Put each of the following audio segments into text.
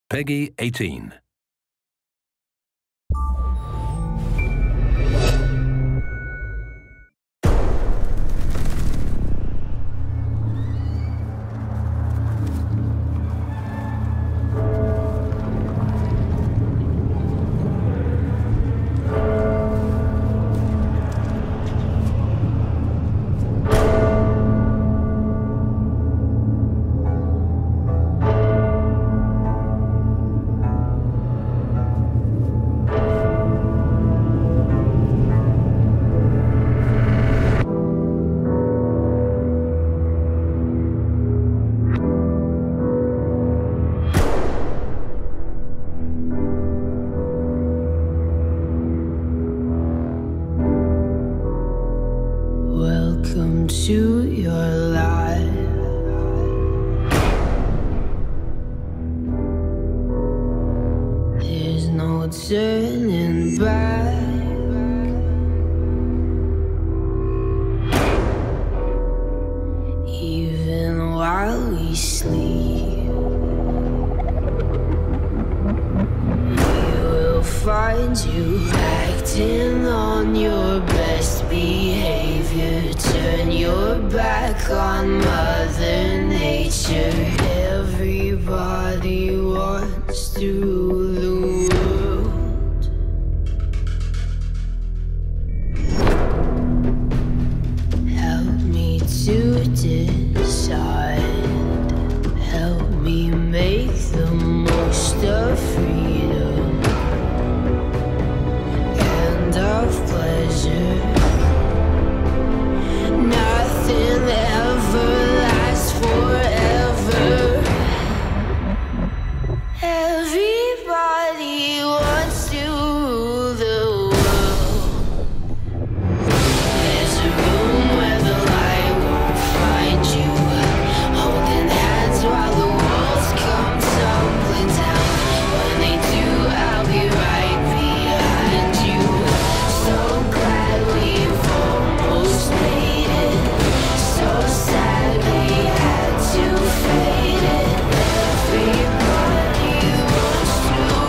Peggy 18. Welcome to your life. There's no turning back. Even while we sleep, we will find you acting on your best behavior. Turn your back on Mother Nature. Everybody wants to rule the world. Help me to decide. Help me make the most of freedom and of pleasure. Nothing ever lasts forever. Everybody wants to rule the world. There's a room where the light won't find you, holding hands while the walls come tumbling down. When they do, I'll be right behind you. So glad we've almost made it. So sad we had to fade it. Everybody wants to.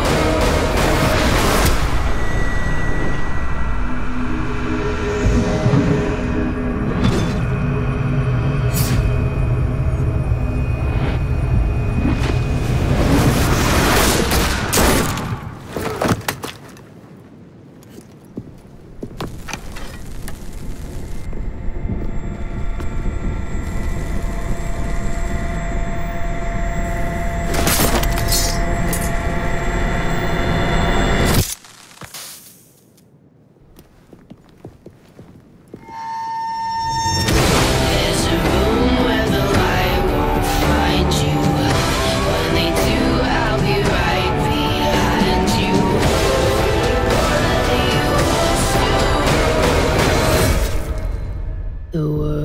There's a room where the light won't find you. When they do, I'll be right behind you. Everybody wants to. The world